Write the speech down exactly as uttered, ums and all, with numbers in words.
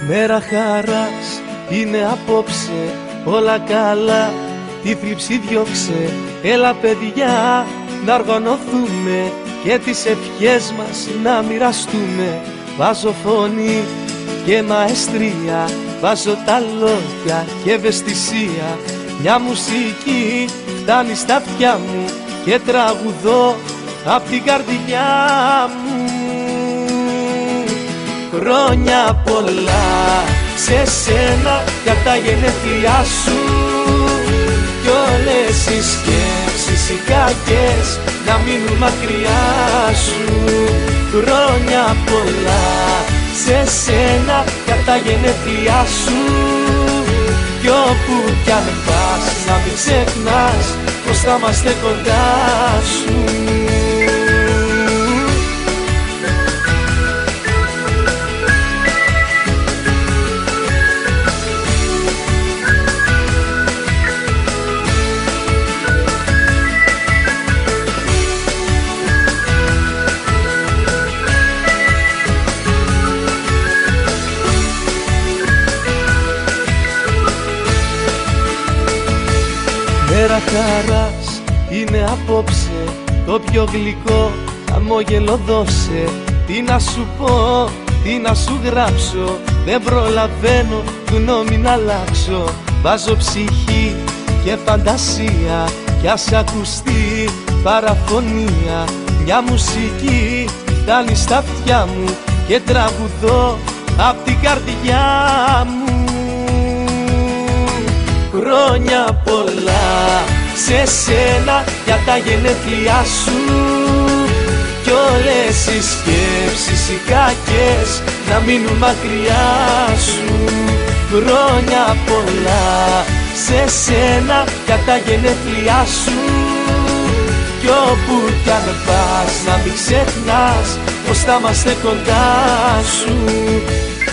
Μέρα χαράς είναι απόψε, όλα καλά, τη θλίψη διώξε. Έλα παιδιά να οργανωθούμε και τις ευχές μας να μοιραστούμε. Βάζω φωνή και μαεστρία, βάζω τα λόγια και ευαισθησία. Μια μουσική φτάνει στα αυτιά μου και τραγουδώ απ' την καρδιά μου. Χρόνια πολλά σε σένα για τα γενέθλιά σου κι όλες οι σκέψεις οι κακές να μείνουν μακριά σου. Χρόνια πολλά σε σένα για τα γενέθλιά σου κι όπου κι αν πας να μην ξεχνάς πως θα είμαστε κοντά σου. Μέρα χαράς είναι απόψε, το πιο γλυκό χαμόγελο δώσε. Τι να σου πω, τι να σου γράψω, δεν προλαβαίνω γνώμη να αλλάξω. Βάζω ψυχή και φαντασία κι ας ακουστεί παραφωνία. Μια μουσική φτάνει στα αυτιά μου και τραγουδώ απ' την καρδιά μου. Χρόνια πολλά σε σένα για τα γενέθλιά σου κι όλες οι σκέψεις οι κακές να μείνουν μακριά σου. Χρόνια πολλά σε σένα για τα γενέθλιά σου κι όπου κι αν πας να μην ξεχνάς πως θα είμαστε κοντά σου.